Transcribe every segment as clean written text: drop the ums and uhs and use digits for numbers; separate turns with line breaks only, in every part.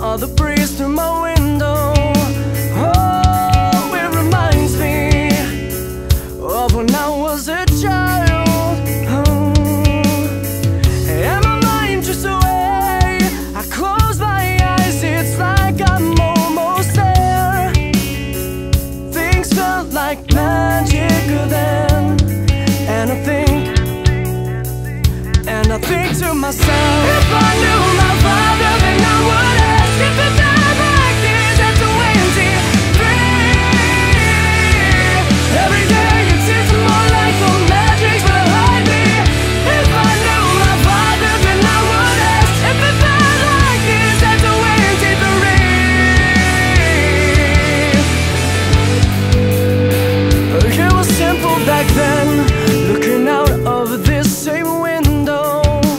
all the breeze through my window. Oh, it reminds me of when I was a child. Oh, and my mind drifts away. I close my eyes, it's like I'm almost there. Things felt like magic then, and I think to myself, if I knew my father, then I would ask if it died like this at 23. Every day it seems more like the magic's behind me. If I knew my father, then I would ask if it died like this at 23. It was simple back then, looking out of this same window.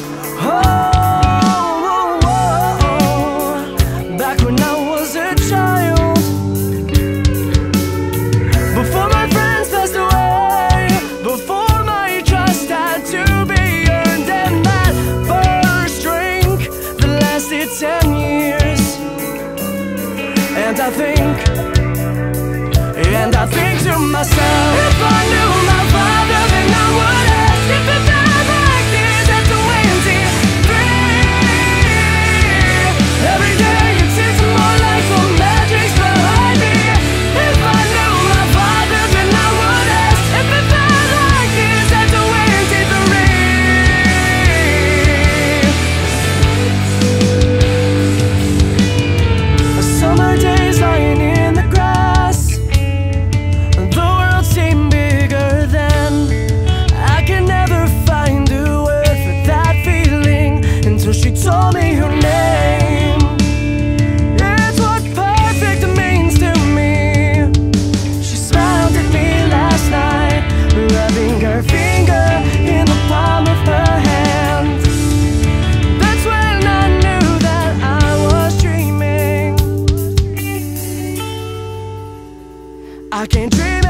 And I think to myself, if I knew my father, then I would ask if it died like this at 23. Every day it seems more like the magic's behind me. If I knew my father, then I would ask if it died like this at 23. Summer days lying in the grass, the world seemed bigger then. I could never find a word for that feeling until she told me her name. It's what perfect means to me. She smiled at me last night, rubbing her finger in the palm of her hand. That's when I knew that I was dreaming. I can't dream